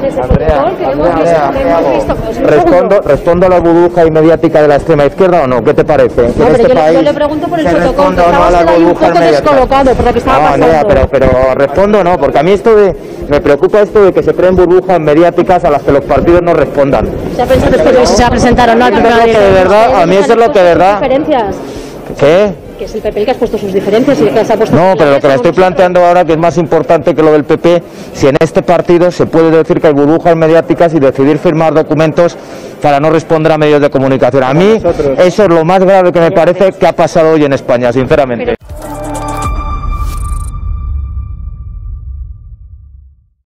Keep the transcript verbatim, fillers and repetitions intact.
con ese Andrea, fotocall que hemos Andrea, visto, que Andrea, hemos visto. Pues, un ¿Respondo, segundo. ¿Respondo a la burbuja y mediática de la extrema izquierda o no? ¿Qué te parece? Que No, en pero este yo, le, país yo le pregunto por el se fotocall, responda que o no a estaba las usted ahí un burbujas poco mediáticas. descolocado por lo que estaba No, pasando. Andrea, pero, pero respondo o no, porque a mí esto de, me preocupa esto de que se creen burbujas mediáticas a las que los partidos no respondan. Se ha pensado después de si se va a presentar o no al Eso es lo que de verdad, a mí eso es lo que de verdad... diferencias. ¿Qué? Que es el P P el que has puesto sus diferencias y el que se ha puesto... No, pero lo que me estoy vosotros. planteando ahora, que es más importante que lo del P P, si en este partido se puede decir que hay burbujas mediáticas y decidir firmar documentos para no responder a medios de comunicación. A mí eso es lo más grave que me parece que ha pasado hoy en España, sinceramente.